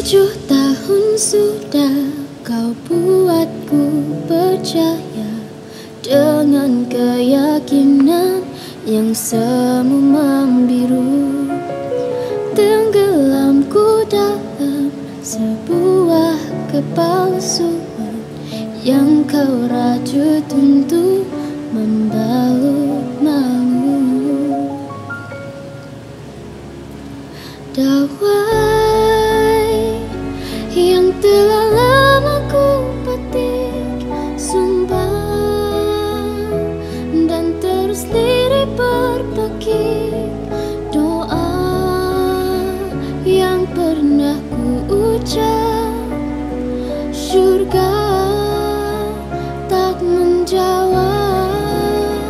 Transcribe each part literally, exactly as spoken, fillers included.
Tujuh tahun sudah kau buatku percaya dengan keyakinan yang semu membiru. Tenggelamku dalam sebuah kepalsuan yang kau rajut untuk membalut malu. Dawai yang telah lama ku petik sumbang dan terus lirik berpekik doa yang pernah ku ucap, surga tak menjawab.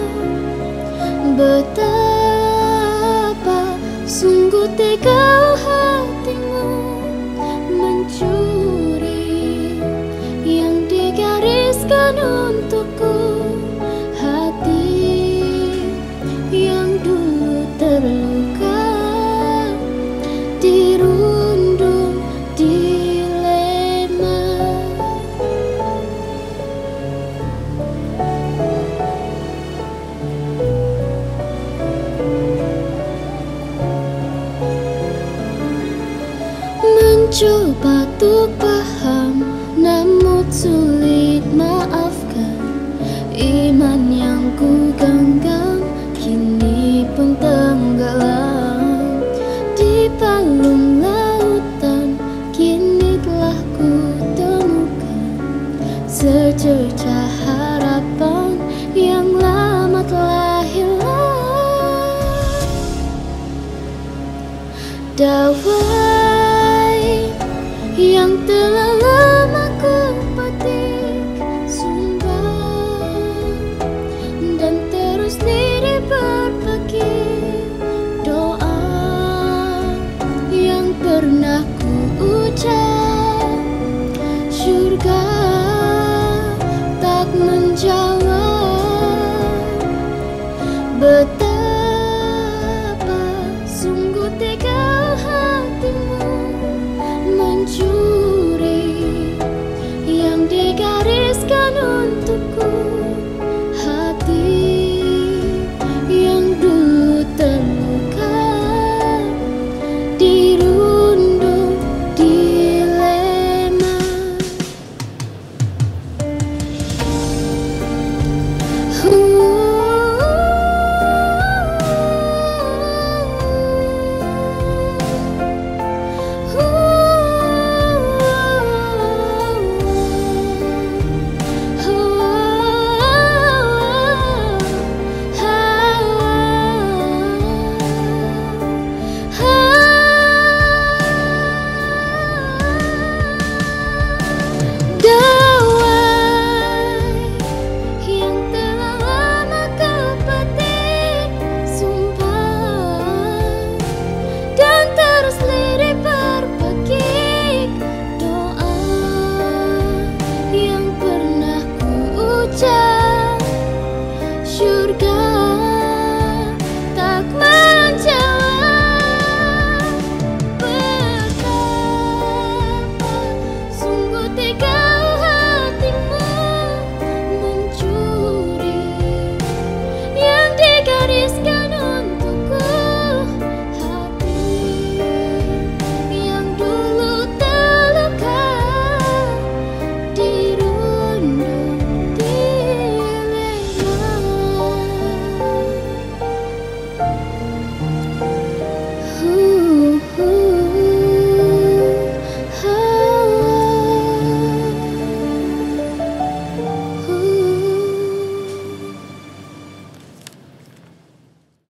Betapa sungguh tega hatimu mencuri yang digariskan untukku. Hati yang dulu terluka dirundung dilema. Mencoba untuk paham, namun sulit maafkan. Iman yang ku genggam kini pun tenggelam di palung lautan. Kini telah ku temukan secercah harapan yang lama telah hilang. Dawai